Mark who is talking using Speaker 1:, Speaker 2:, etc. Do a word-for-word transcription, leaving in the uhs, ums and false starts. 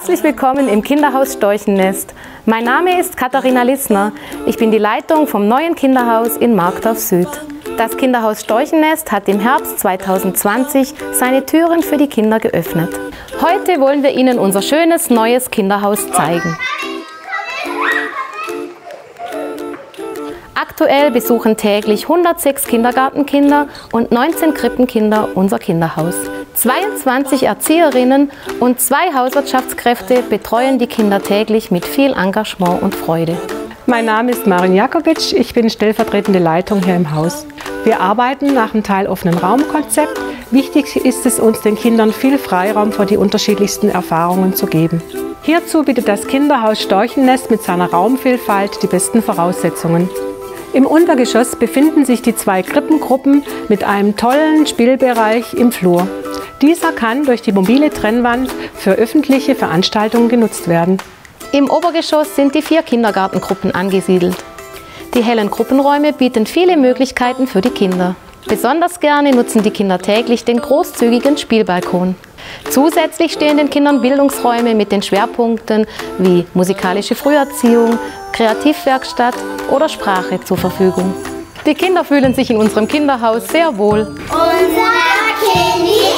Speaker 1: Herzlich willkommen im Kinderhaus Storchennest. Mein Name ist Katharina Lissner. Ich bin die Leitung vom neuen Kinderhaus in Markdorf Süd. Das Kinderhaus Storchennest hat im Herbst zweitausendzwanzig seine Türen für die Kinder geöffnet. Heute wollen wir Ihnen unser schönes neues Kinderhaus zeigen. Aktuell besuchen täglich hundertsechs Kindergartenkinder und neunzehn Krippenkinder unser Kinderhaus. zweiundzwanzig Erzieherinnen und zwei Hauswirtschaftskräfte betreuen die Kinder täglich mit viel Engagement und Freude.
Speaker 2: Mein Name ist Marin Jakowitsch, ich bin stellvertretende Leitung hier im Haus. Wir arbeiten nach einem teiloffenen Raumkonzept. Wichtig ist es uns, den Kindern viel Freiraum für die unterschiedlichsten Erfahrungen zu geben. Hierzu bietet das Kinderhaus Storchennest mit seiner Raumvielfalt die besten Voraussetzungen. Im Untergeschoss befinden sich die zwei Krippengruppen mit einem tollen Spielbereich im Flur. Dieser kann durch die mobile Trennwand für öffentliche Veranstaltungen genutzt werden.
Speaker 1: Im Obergeschoss sind die vier Kindergartengruppen angesiedelt. Die hellen Gruppenräume bieten viele Möglichkeiten für die Kinder. Besonders gerne nutzen die Kinder täglich den großzügigen Spielbalkon. Zusätzlich stehen den Kindern Bildungsräume mit den Schwerpunkten wie musikalische Früherziehung, Kreativwerkstatt oder Sprache zur Verfügung. Die Kinder fühlen sich in unserem Kinderhaus sehr wohl.
Speaker 3: Unser Kind